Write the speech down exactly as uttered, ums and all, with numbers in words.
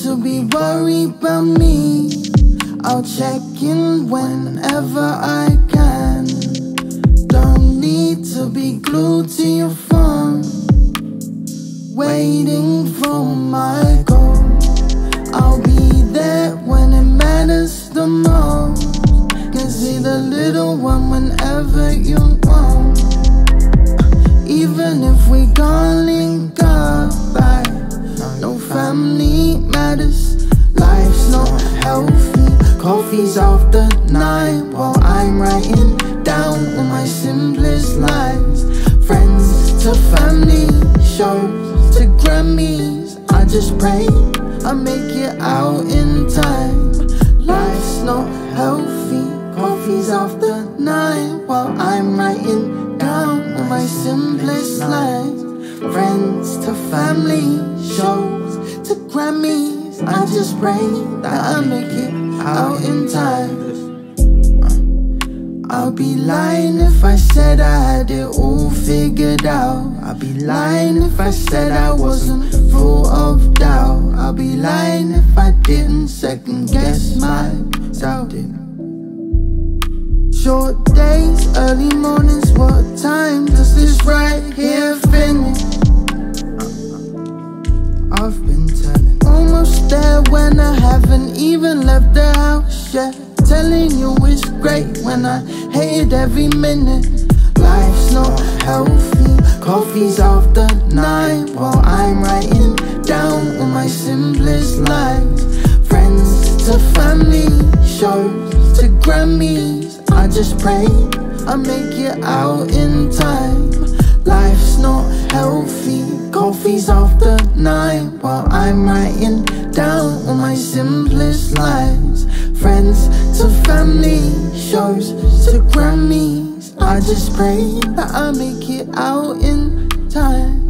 to be worried about me. I'll check in whenever I can. Don't need to be glued to your phone, waiting for my call. I'll be there when it matters the most. Can see the little one whenever you want. Even if we can't link up, right? No family matters. Life's not healthy. Coffee's off the night while I'm writing down all my simplest lines. Friends to family, shows to Grammys. I just pray I make it out in time. Life's not healthy. Coffee's off the night while I'm writing down all my simplest lines. Friends to family, shows to Grammys. I just pray that I make it out in time. I'll be lying if I said I had it all figured out. I'll be lying if I said I wasn't full of doubt. I'll be lying if I didn't second guess myself. Short days, early mornings, what time does this right here finish? I've been telling, almost there when I haven't even left the house yet. Telling you it's great when I hated every minute. Life's not healthy. Coffee's off the night while I'm writing down all my simplest lines. Friends to family, shows to Grammys. I just pray I make it out in time. Life's not healthy. Coffee's off the night while I'm writing down all my simplest lines. Friends to family, shows to Grammys. I just pray that I make it out in time.